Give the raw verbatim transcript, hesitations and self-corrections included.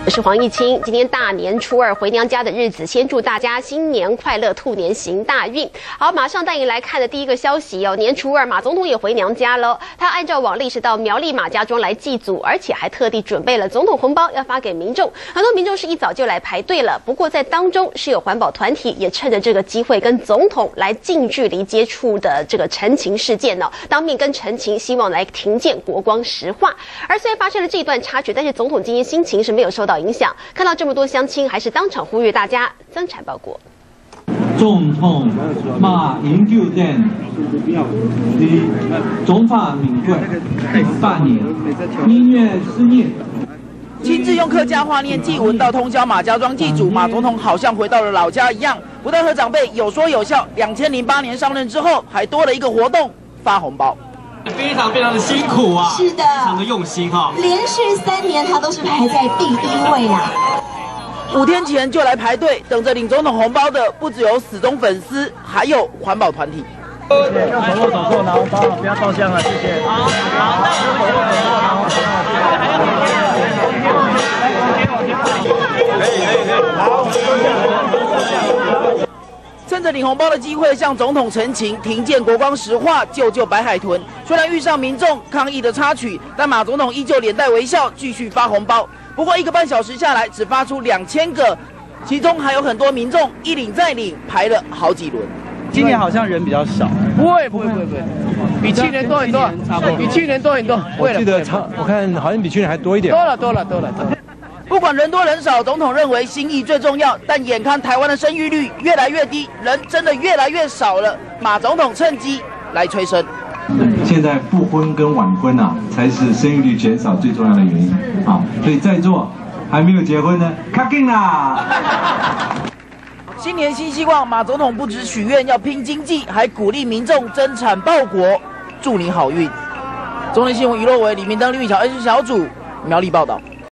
我是黄义清，今天大年初二回娘家的日子，先祝大家新年快乐，兔年行大运。好，马上带您来看的第一个消息哦，年初二马总统也回娘家了。他按照往例是到苗栗马家庄来祭祖，而且还特地准备了总统红包要发给民众。很多民众是一早就来排队了，不过在当中是有环保团体也趁着这个机会跟总统来近距离接触的这个陈情事件哦，当面跟陈情，希望来停建国光石化。而虽然发生了这一段插曲，但是总统今天心情是没有受到影响，看到这么多乡亲，还是当场呼吁大家增产报国。 总统马英九等中华民国八年一月四日， 亲自用客家话念祭文到通宵马家庄祭祖，马总统好像回到了老家一样，不但和长辈有说有笑。两千零八年上任之后，还多了一个活动——发红包。 非常非常的辛苦啊， 是的， 非常的用心哈、哦。 连续三年他都是排在第一位啊。 五天前就来排队等着领总统红包的，不只有死忠粉丝，还有环保团体。 要手握手握拿红包，不要照相了，谢谢。好，好，那我们手握手握拿红包，还要往前，往前，往前，往前，往前。可以，可以，可以。好。 趁着领红包的机会，向总统陈情，停建国光石化，救救白海豚。虽然遇上民众抗议的插曲，但马总统依旧脸带微笑，继续发红包。不过一个半小时下来，只发出两千个，其中还有很多民众一领再领，排了好几轮。 今年好像人比较少， 不会，不会，不会，不会，比去年多很多，比去年多很多。 我记得差，我看好像比去年还多一点。 多了，多了，多了，多了。 不管人多人少，总统认为心意最重要。但眼看台湾的生育率越来越低，人真的越来越少了，马总统趁机来催生。 现在复婚跟晚婚啊，才是生育率减少最重要的原因啊。所以在座还没有结婚呢，卡紧啦！ 新年新希望，马总统不只许愿要拼经济，还鼓励民众增产报国，祝你好运。中天新闻娱乐为李明登、李玉桥 N 小组苗栗报道。